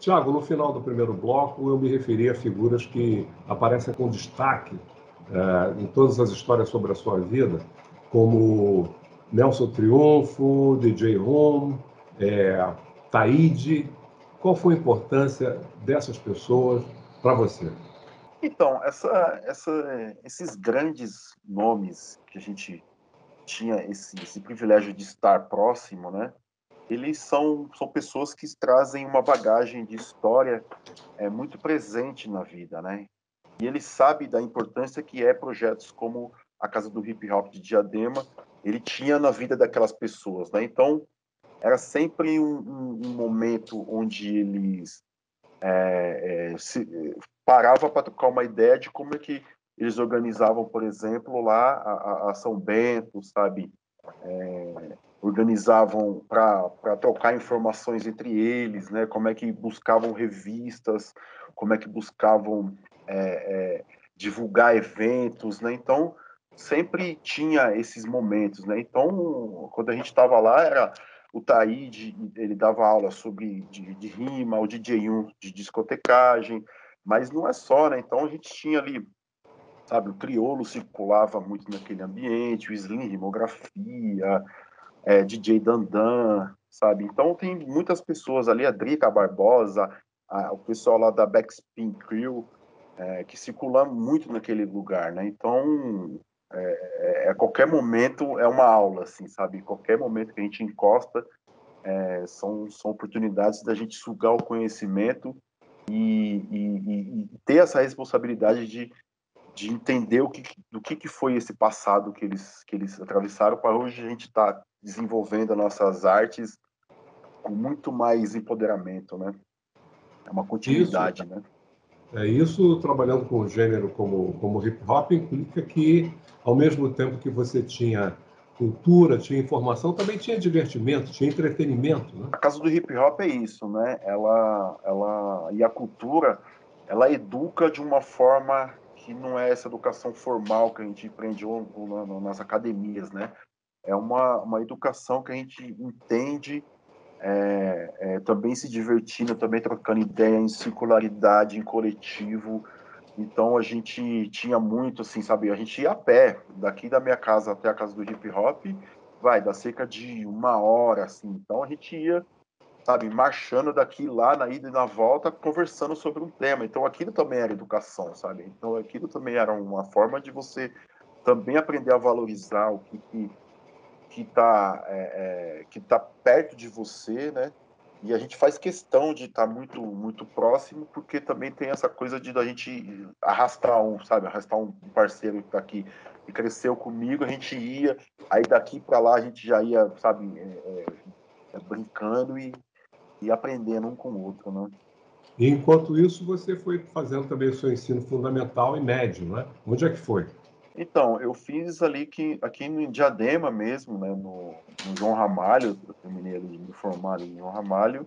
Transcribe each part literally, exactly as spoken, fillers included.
Tiago, no final do primeiro bloco, eu me referi a figuras que aparecem com destaque eh, em todas as histórias sobre a sua vida, como Nelson Triunfo, D J Rum, é, Taíde. Qual foi a importância dessas pessoas para você? Então, essa, essa, esses grandes nomes que a gente tinha esse, esse privilégio de estar próximo, né? Eles são, são pessoas que trazem uma bagagem de história é, muito presente na vida, né? E ele sabe da importância que é projetos como a Casa do Hip Hop de Diadema, ele tinha na vida daquelas pessoas, né? Então, era sempre um, um, um momento onde eles é, é, se, parava para trocar uma ideia de como é que eles organizavam, por exemplo, lá a, a São Bento, sabe? É, organizavam para trocar informações entre eles, né? Como é que buscavam revistas, como é que buscavam é, é, divulgar eventos, né? Então, sempre tinha esses momentos, né? Então, quando a gente estava lá, era o Taíde, ele dava aula sobre de, de rima, o D J um de discotecagem, mas não é só, né? Então, a gente tinha ali, sabe, o Criolo circulava muito naquele ambiente, o Slim rimografia, é, D J Dandan, sabe? Então tem muitas pessoas ali, a Drica Barbosa, a, o pessoal lá da Backspin Crew, é, que circulam muito naquele lugar, né? Então, é, é, a qualquer momento é uma aula, assim, sabe? Qualquer momento que a gente encosta, é, são, são oportunidades da gente sugar o conhecimento e, e, e ter essa responsabilidade de, de entender o que, do que, que foi esse passado que eles, que eles atravessaram para hoje a gente estar tá desenvolvendo as nossas artes com muito mais empoderamento, né? É uma Isso, continuidade, né? é isso, trabalhando com o gênero como, como hip hop, implica que, ao mesmo tempo que você tinha cultura, tinha informação, também tinha divertimento, tinha entretenimento, né? A casa do hip hop é isso, né? Ela, ela e a cultura, ela educa de uma forma que não é essa educação formal que a gente aprende ou, ou nas academias, né? É uma, uma educação que a gente entende é, é, também se divertindo, também trocando ideia em circularidade, em coletivo. Então a gente tinha muito, assim, sabe? A gente ia a pé, daqui da minha casa até a casa do hip hop, vai, dá cerca de uma hora, assim. Então a gente ia, sabe, marchando daqui lá, na ida e na volta, conversando sobre um tema. Então aquilo também era educação, sabe? Então aquilo também era uma forma de você também aprender a valorizar o que, que que está é, é, que tá perto de você, né? E a gente faz questão de estar tá muito muito próximo, porque também tem essa coisa de da gente arrastar um, sabe, arrastar um parceiro que está aqui e cresceu comigo, a gente ia, aí daqui para lá a gente já ia, sabe, é, é, brincando e, e aprendendo um com o outro, né? E enquanto isso, você foi fazendo também o seu ensino fundamental e médio, né? Onde é que foi? Então, eu fiz ali que aqui no Diadema mesmo, né, no, no João Ramalho, eu terminei ali de me formar ali no João Ramalho.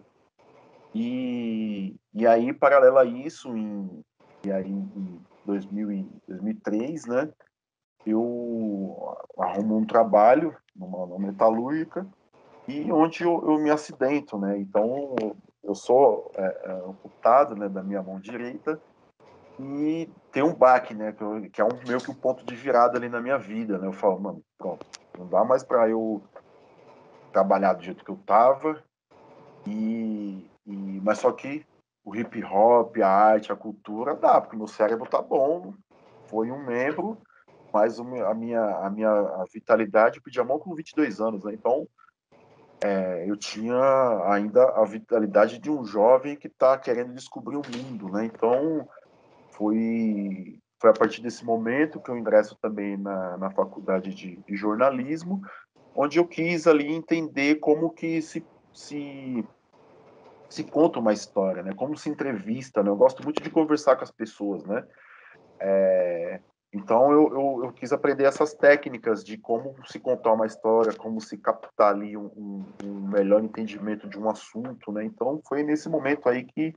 E, e aí, paralelo a isso, em, e aí, em dois mil e, dois mil e três, né, eu arrumo um trabalho numa, numa metalúrgica e onde eu, eu me acidento, né? Então, eu sou é, é, amputado, né, da minha mão direita e tem um baque, né, que, eu, que é um, meio que um ponto de virada ali na minha vida, né? Eu falo, mano, pronto, não dá mais para eu trabalhar do jeito que eu tava, E, e, mas só que o hip hop, a arte, a cultura dá, porque meu cérebro tá bom, foi um membro, mas o meu- a minha, a minha a vitalidade pedia mão com vinte e dois anos, né? Então é, eu tinha ainda a vitalidade de um jovem que está querendo descobrir o mundo, né? Então foi, foi a partir desse momento que eu ingresso também na, na faculdade de, de jornalismo, onde eu quis ali entender como que se, se se conta uma história, né? Como se entrevista, né? Eu gosto muito de conversar com as pessoas, né? É, então eu, eu, eu, quis aprender essas técnicas de como se contar uma história, como se captar ali um, um, um melhor entendimento de um assunto, né? Então foi nesse momento aí que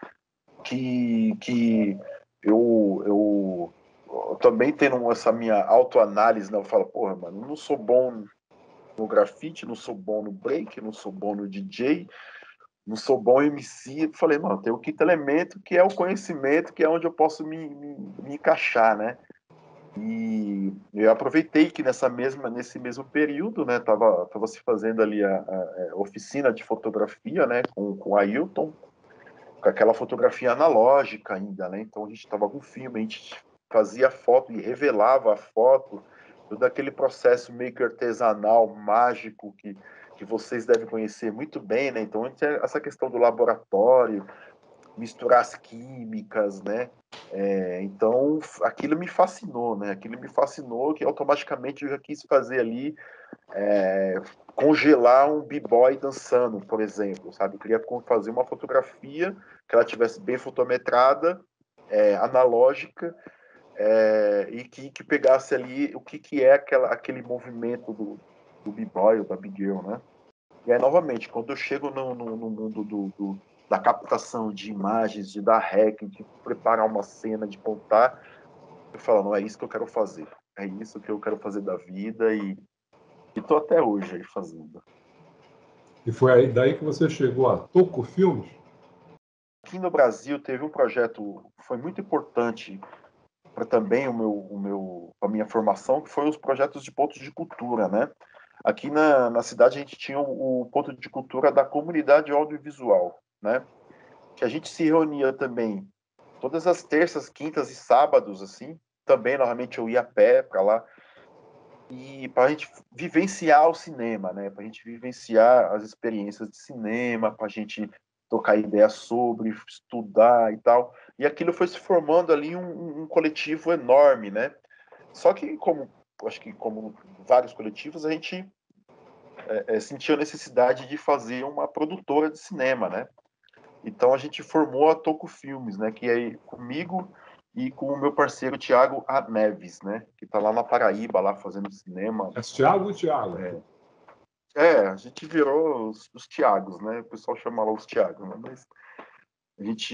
que, que eu, eu, eu também tendo essa minha autoanálise, né? Eu falo, porra, mano, eu não sou bom no grafite, não sou bom no break, não sou bom no D J, não sou bom M C. Falei, mano, tem o quinto elemento, que é o conhecimento, que é onde eu posso me, me, me encaixar, né? E eu aproveitei que nessa mesma, nesse mesmo período, né, tava, tava se fazendo ali a, a, a oficina de fotografia, né, com, com o Ailton, com aquela fotografia analógica ainda, né? Então a gente estava com filme, a gente fazia foto e revelava a foto, todo aquele processo meio que artesanal, mágico, que, que vocês devem conhecer muito bem, né? Então essa questão do laboratório, misturar as químicas, né? É, então aquilo me fascinou, né? Aquilo me fascinou que automaticamente eu já quis fazer ali, é, congelar um b-boy dançando, por exemplo, sabe? Eu queria fazer uma fotografia que ela tivesse bem fotometrada, é, analógica, é, e que, que pegasse ali o que, que é aquela, aquele movimento do, do b-boy ou da b-girl, né? E aí, novamente, quando eu chego no, no, no mundo do, do, da captação de imagens, de dar rec, de preparar uma cena, de contar, eu falo, não é isso que eu quero fazer. É isso que eu quero fazer da vida e estou até hoje aí fazendo. E foi aí daí que você chegou a Toco Filmes? Aqui no Brasil teve um projeto que foi muito importante para também o meu, o meu, a minha formação, que foi os projetos de pontos de cultura, né? Aqui na, na cidade a gente tinha o, o ponto de cultura da comunidade audiovisual, né? Que a gente se reunia também todas as terças, quintas e sábados, assim. Também, normalmente, eu ia a pé para lá. E para a gente vivenciar o cinema, né? Para a gente vivenciar as experiências de cinema, para a gente trocar ideias sobre, estudar e tal. E aquilo foi se formando ali um, um coletivo enorme, né? Só que, como acho que como vários coletivos, a gente é, é, sentiu a necessidade de fazer uma produtora de cinema, né? Então a gente formou a Toco Filmes, né? Que é comigo e com o meu parceiro Tiago Neves, né? Que está lá na Paraíba, lá fazendo cinema. É Thiago ou Thiago? É, é, a gente virou os, os Tiagos, né? O pessoal chama lá os Tiagos, né? Mas a gente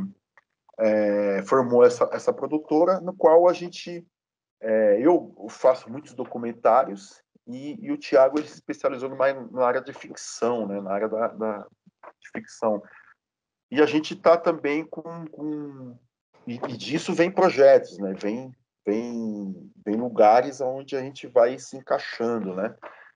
é, formou essa, essa produtora, no qual a gente, é, eu faço muitos documentários e, e o Tiago ele se especializou mais na área de ficção, né? Na área da, da de ficção. E a gente está também com, com e, e disso vem projetos, né? Vem, vem, vem lugares onde a gente vai se encaixando, né?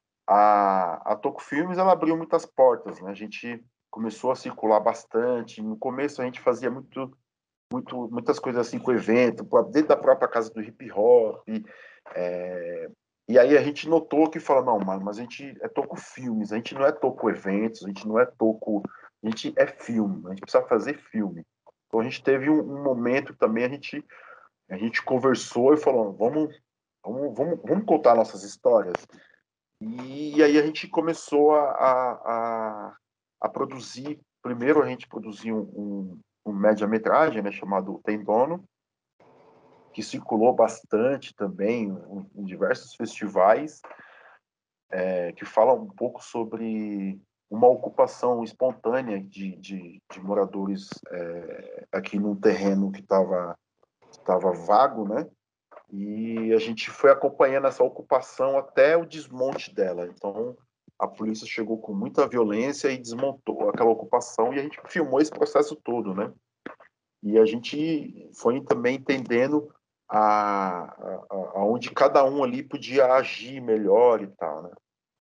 A, a Toco Filmes ela abriu muitas portas, né? A gente começou a circular bastante. No começo a gente fazia muito, muito, muitas coisas assim com evento, dentro da própria casa do hip hop. É, e aí a gente notou que fala, não, mano, mas a gente é Toco Filmes, a gente não é Toco Eventos, a gente não é Toco, a gente é filme, a gente precisa fazer filme. Então a gente teve um, um momento que também a gente a gente conversou e falou, vamos vamos vamos, vamos contar nossas histórias. E aí a gente começou a, a, a produzir. Primeiro a gente produziu um, um, um média-metragem, né, chamado Tem Dono, que circulou bastante também em, em diversos festivais, é, que fala um pouco sobre uma ocupação espontânea de, de, de moradores é, aqui num terreno que estava estava vago, né? E a gente foi acompanhando essa ocupação até o desmonte dela. Então, a polícia chegou com muita violência e desmontou aquela ocupação e a gente filmou esse processo todo, né? E a gente foi também entendendo a, a, aonde cada um ali podia agir melhor e tal, né?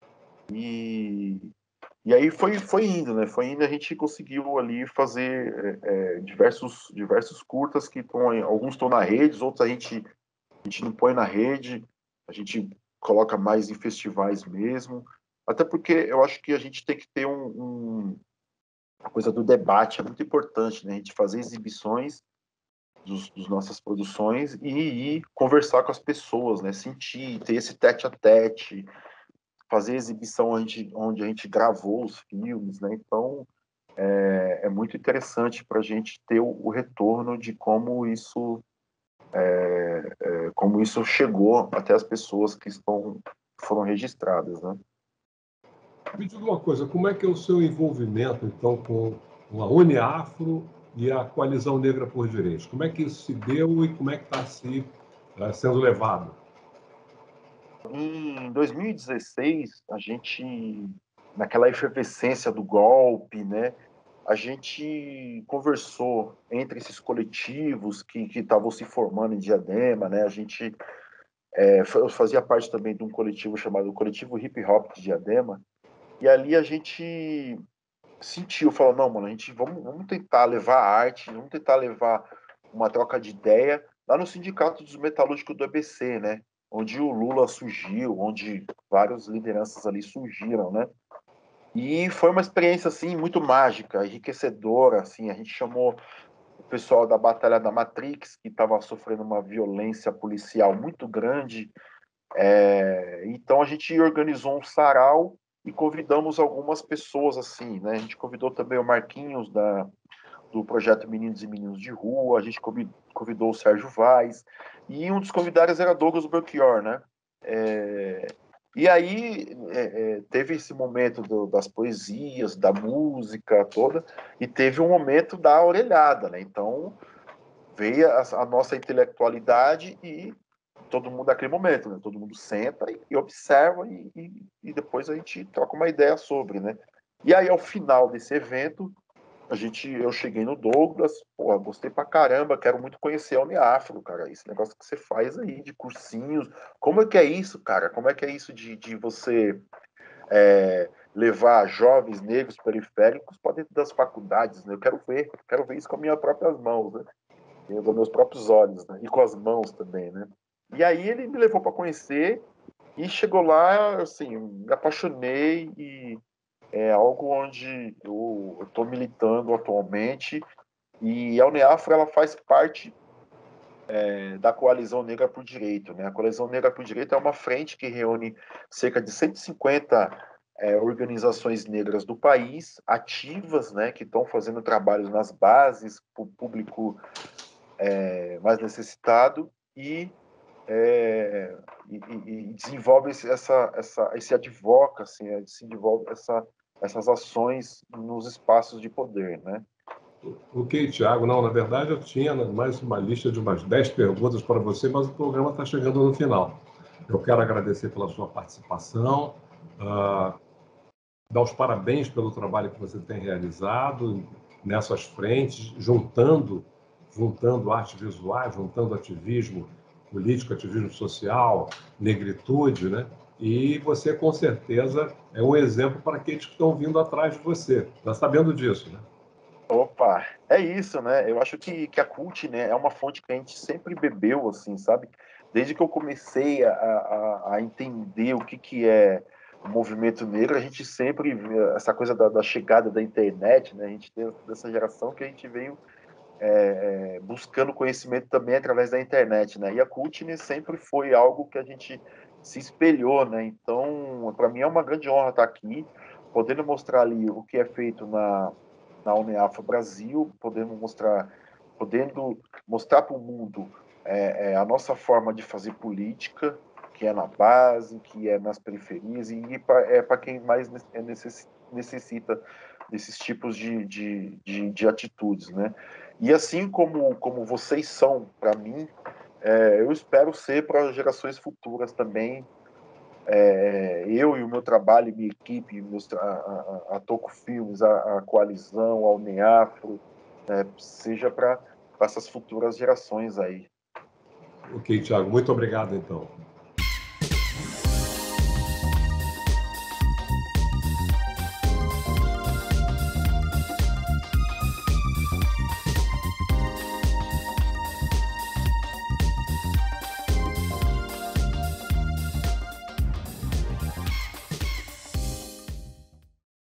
E, e aí foi, foi indo, né? Foi indo, a gente conseguiu ali fazer é, diversos, diversos curtas que estão, alguns estão na rede, outros a gente a gente não põe na rede, a gente coloca mais em festivais mesmo. Até porque eu acho que a gente tem que ter um, um a coisa do debate, é muito importante, né? A gente fazer exibições dos, dos nossas produções e ir conversar com as pessoas, né? Sentir, ter esse tete a tete, fazer exibição onde, onde a gente gravou os filmes, né? Então é, é muito interessante para a gente ter o, o retorno de como isso é, é, como isso chegou até as pessoas que estão foram registradas, né? Me diga uma coisa, como é que é o seu envolvimento, então, com a Uniafro e a Coalizão Negra por Direitos? Como é que isso se deu e como é que está se, uh, sendo levado? Em dois mil e dezesseis, a gente, naquela efervescência do golpe, né? a gente conversou entre esses coletivos que estavam se formando em Diadema, né? A gente é, eu fazia parte também de um coletivo chamado Coletivo Hip Hop de Diadema, e ali a gente sentiu, falou, não, mano, a gente vamos, vamos tentar levar arte, vamos tentar levar uma troca de ideia lá no Sindicato dos Metalúrgicos do A B C, né? Onde o Lula surgiu, onde várias lideranças ali surgiram, né? E foi uma experiência, assim, muito mágica, enriquecedora, assim, a gente chamou o pessoal da Batalha da Matrix, que estava sofrendo uma violência policial muito grande, é, então a gente organizou um sarau e convidamos algumas pessoas, assim, né? A gente convidou também o Marquinhos, da, do projeto Meninos e Meninos de Rua, a gente convidou o Sérgio Vaz, e um dos convidados era Douglas Belchior, né? É, e aí é, é, teve esse momento do, das poesias, da música toda, e teve um momento da orelhada, né? Então veio a, a nossa intelectualidade e todo mundo naquele momento, né? Todo mundo senta e, e observa e, e, e depois a gente troca uma ideia sobre, né? E aí ao final desse evento a gente, eu cheguei no Douglas, pô, gostei pra caramba, quero muito conhecer a Uniafro, cara. Esse negócio que você faz aí de cursinhos, como é que é isso, cara? Como é que é isso de, de você é, levar jovens negros periféricos para dentro das faculdades, né? Eu quero ver, quero ver isso com as minhas próprias mãos, né? Com os meus próprios olhos, né? E com as mãos também, né? E aí ele me levou para conhecer e chegou lá, assim, me apaixonei e é algo onde eu estou militando atualmente, e a Uniafro ela faz parte é, da Coalizão Negra por Direito, né? A Coalizão Negra por Direito é uma frente que reúne cerca de cento e cinquenta é, organizações negras do país, ativas, né, que estão fazendo trabalhos nas bases para o público é, mais necessitado, e é, e, e, desenvolve essa, essa, esse advocacy, assim, desenvolve essa, essas ações nos espaços de poder, né? Ok, Tiago, não, na verdade eu tinha mais uma lista de umas dez perguntas para você, mas o programa está chegando no final. Eu quero agradecer pela sua participação, uh, dar os parabéns pelo trabalho que você tem realizado nessas frentes, juntando, juntando arte visual, juntando ativismo político, ativismo social, negritude, né? E você, com certeza, é um exemplo para aqueles que estão vindo atrás de você. Está sabendo disso, né? Opa, é isso, né? Eu acho que, que a Cult, né, é uma fonte que a gente sempre bebeu, assim, sabe? Desde que eu comecei a, a, a entender o que, que é o movimento negro, a gente sempre vê essa coisa da, da chegada da internet, né? A gente tem dessa geração que a gente veio é, é, buscando conhecimento também através da internet, né? E a Cultine sempre foi algo que a gente se espelhou, né? Então, para mim é uma grande honra estar aqui, podendo mostrar ali o que é feito na, na Uniafro Brasil, podendo mostrar, podendo mostrar para o mundo é, é, a nossa forma de fazer política, que é na base, que é nas periferias, e pra, é para quem mais necessita desses tipos de, de, de, de atitudes, né? E assim como, como vocês são para mim, é, eu espero ser para gerações futuras também. É, eu e o meu trabalho, e minha equipe, meus, a, a, a Toco Filmes, a, a Coalizão, a Uniafro, é, seja para essas futuras gerações aí. Ok, Tiago, muito obrigado então.